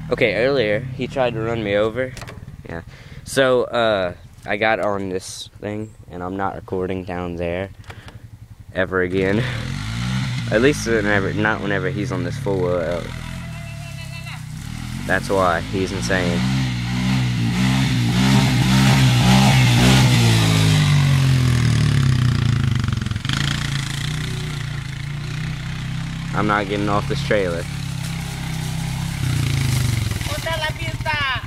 Okay, earlier he tried to run me over. Yeah. So, I got on this thing, and I'm not recording down there ever again. At least not whenever he's on this full wheel. That's why he's insane. I'm not getting off this trailer. ¿Dónde está la pista?